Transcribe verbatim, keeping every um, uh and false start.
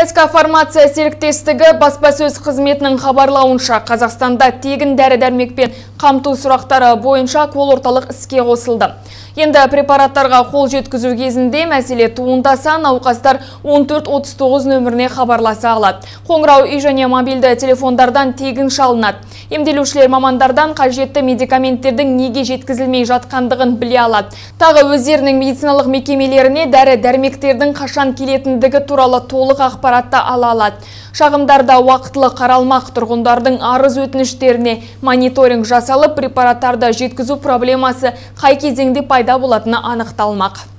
СК Фармация серіктестігі баспасөз қызметінің хабарлауынша Қазақстанда тегін дәрі-дәрмекпен қамту сұрақтары бойынша кол орталық іске қосылды. Енді препараттарға қол жеткізу кезінде мәселе туындаса, науқастар он төрт отыз тоғыз нөміріне хабарласа алады. Қоңырау үй және мобильді телефондардан тегін шалынады. Емделушілер мамандардан қажетті медикаменттердің неге жеткізілмей жатқандығын біле алады. Тағы өздерінің медициналық мекемелеріне дәрі-дәрмектердің қашан келетіндігі туралы толық ақпаратты ала алады. Шағымдарда уақытылы қаралмақ, тұрғындардың арыз өтініштеріне мониторинг жасалып, препараттарды жеткізу проблемасы қай кезеңде пайда болатыны анықталмақ.